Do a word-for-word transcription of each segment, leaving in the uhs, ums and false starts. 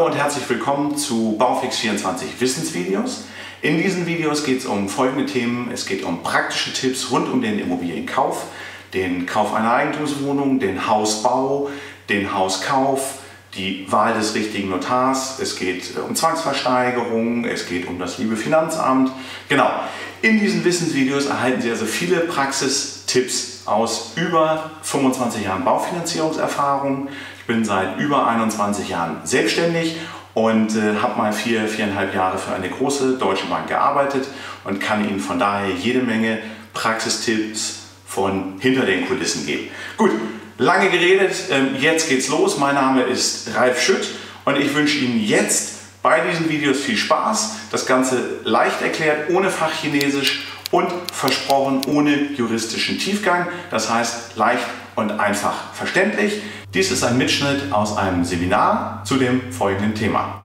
Hallo und herzlich willkommen zu Baufix vierundzwanzig Wissensvideos. In diesen Videos geht es um folgende Themen. Es geht um praktische Tipps rund um den Immobilienkauf, den Kauf einer Eigentumswohnung, den Hausbau, den Hauskauf, die Wahl des richtigen Notars. Es geht um Zwangsversteigerung, es geht um das liebe Finanzamt. Genau, in diesen Wissensvideos erhalten Sie also viele Praxistipps aus über fünfundzwanzig Jahren Baufinanzierungserfahrung. Ich bin seit über einundzwanzig Jahren selbstständig und äh, habe mal vier, viereinhalb Jahre für eine große deutsche Bank gearbeitet und kann Ihnen von daher jede Menge Praxistipps von hinter den Kulissen geben. Gut, lange geredet, ähm, jetzt geht's los. Mein Name ist Ralf Schütt und ich wünsche Ihnen jetzt bei diesen Videos viel Spaß. Das Ganze leicht erklärt, ohne Fachchinesisch und versprochen ohne juristischen Tiefgang. Das heißt leicht und einfach verständlich. Dies ist ein Mitschnitt aus einem Seminar zu dem folgenden Thema.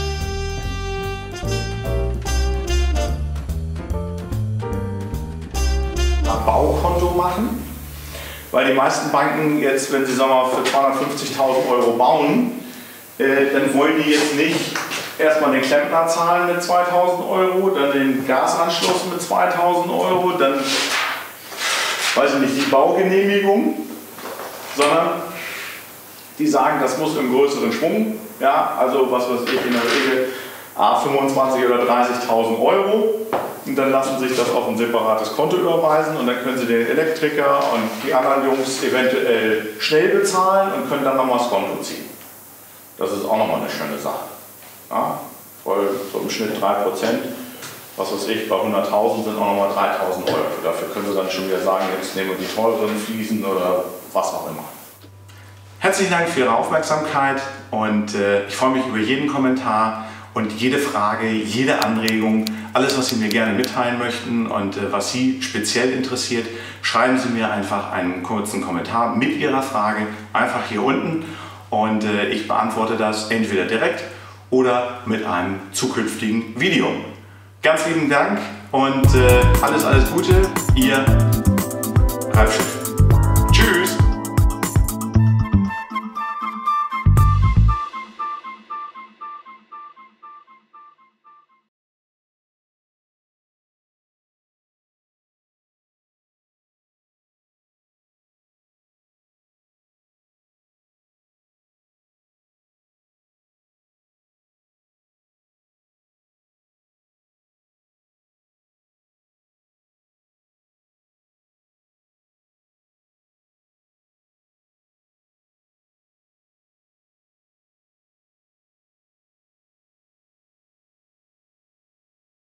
Ein Baukonto machen, weil die meisten Banken jetzt, wenn sie sagen wir, für zweihundertfünfzigtausend Euro bauen, äh, dann wollen die jetzt nicht erstmal den Klempner zahlen mit zweitausend Euro, dann den Gasanschluss mit zweitausend Euro, dann weiß ich nicht, die Baugenehmigung, sondern die sagen, das muss im größeren Schwung, ja, also was weiß ich, in der Regel ah, fünfundzwanzigtausend oder dreißigtausend Euro, und dann lassen sich das auf ein separates Konto überweisen und dann können sie den Elektriker und die anderen Jungs eventuell schnell bezahlen und können dann nochmal das Konto ziehen. Das ist auch nochmal eine schöne Sache. Ja, weil so im Schnitt drei Prozent, was weiß ich, bei hunderttausend sind auch nochmal dreitausend Euro. Dafür können sie dann schon wieder sagen, jetzt nehmen wir die teuren Fliesen oder was auch immer. Herzlichen Dank für Ihre Aufmerksamkeit und äh, ich freue mich über jeden Kommentar und jede Frage, jede Anregung, alles, was Sie mir gerne mitteilen möchten und äh, was Sie speziell interessiert, schreiben Sie mir einfach einen kurzen Kommentar mit Ihrer Frage einfach hier unten und äh, ich beantworte das entweder direkt oder mit einem zukünftigen Video. Ganz lieben Dank und äh, alles, alles Gute, Ihr Ralf Schütt.